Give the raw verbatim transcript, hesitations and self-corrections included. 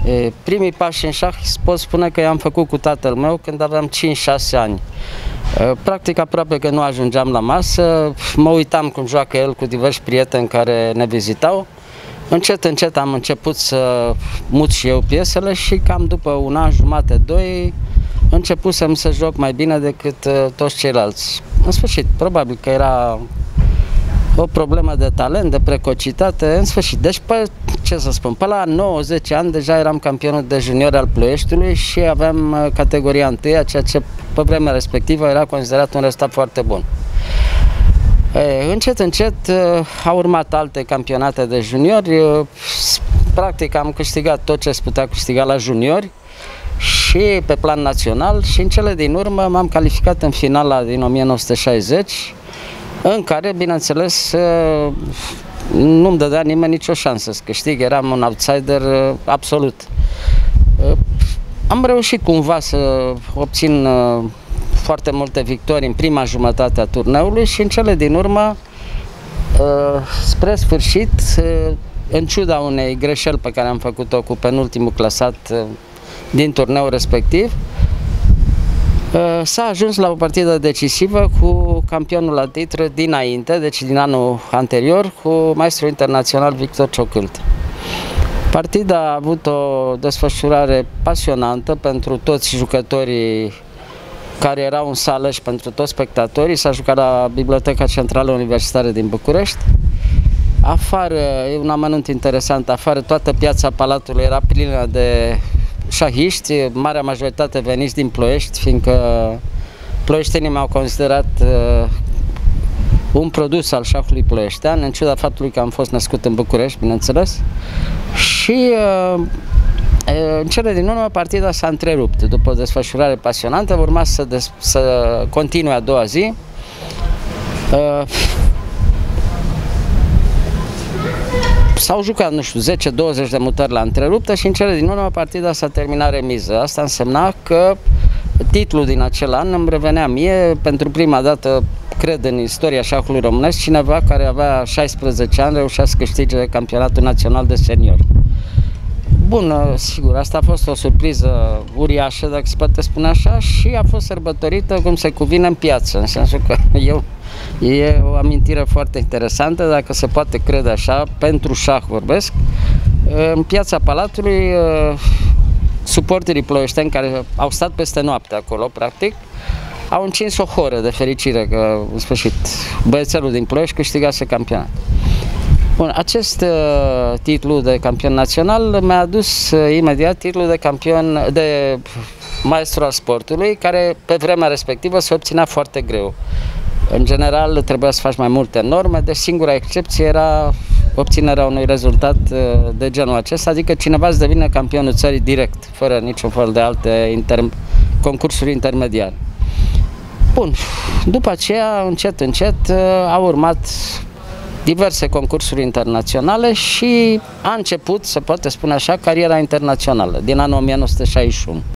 E, primii pași în șah pot spune că i-am făcut cu tatăl meu când aveam cinci șase ani. E, practic aproape că nu ajungeam la masă, mă uitam cum joacă el cu diversi prieteni care ne vizitau. Încet, încet am început să mut și eu piesele și cam după un an jumate, doi, începusem să joc mai bine decât uh, toți ceilalți. În sfârșit, probabil că era o problemă de talent, de precocitate, în sfârșit. Deci, pe, ce să spun, pe la nouă zece ani deja eram campionul de junior al Ploieștiului și aveam uh, categoria întâia, ceea ce pe vremea respectivă era considerat un rezultat foarte bun. E, încet, încet au urmat alte campionate de juniori, practic am câștigat tot ce se putea câștiga la juniori și pe plan național și în cele din urmă m-am calificat în finala din o mie nouă sute șaizeci, în care, bineînțeles, nu-mi dădea nimeni nicio șansă să câștig, eram un outsider absolut. Am reușit cumva să obțin foarte multe victorii în prima jumătate a turneului și în cele din urmă, spre sfârșit, în ciuda unei greșeli pe care am făcut-o cu penultimul clasat din turneul respectiv, s-a ajuns la o partidă decisivă cu campionul la titlu dinainte, deci din anul anterior, cu maestrul internațional Victor Ciocâlt. Partida a avut o desfășurare pasionantă pentru toți jucătorii care erau în sală și pentru toți spectatorii. S-a jucat la Biblioteca Centrală Universitară din București. Afară, e un amănunt interesant, afară toată piața Palatului era plină de șahiști, marea majoritate veniți din Ploiești, fiindcă ploieștenii m-au considerat uh, un produs al șahului ploieștean, în ciuda faptului că am fost născut în București, bineînțeles. Și uh, în cele din urmă, partida s-a întrerupt. După o desfășurare pasionantă, urma să, des să continue a doua zi. Uh, S-au jucat, nu știu, zece douăzeci de mutări la întreruptă și în cele din urmă partida s-a terminat remiză. Asta însemna că titlul din acel an îmi revenea mie, pentru prima dată, cred, în istoria șahului românesc, cineva care avea șaisprezece ani reușea să câștige campionatul național de senior. Bun, sigur, asta a fost o surpriză uriașă, dacă se poate spune așa, și a fost sărbătorită cum se cuvine în piață, în sensul că eu, e o amintire foarte interesantă, dacă se poate crede așa, pentru șah vorbesc. În piața Palatului, suporterii ploieșteni care au stat peste noapte acolo, practic, au încins o horă de fericire că, în sfârșit, băiețelul din Ploiești câștigase campionat. Bun, acest uh, titlu de campion național mi-a adus uh, imediat titlul de campion, de maestru al sportului, care pe vremea respectivă se obținea foarte greu. În general trebuia să faci mai multe norme, deci singura excepție era obținerea unui rezultat uh, de genul acesta, adică cineva să devină campionul țării direct, fără niciun fel de alte inter concursuri intermediare. Bun, după aceea, încet, încet, uh, a urmat diverse concursuri internaționale și a început, se poate spune așa, cariera internațională din anul o mie nouă sute șaizeci și unu.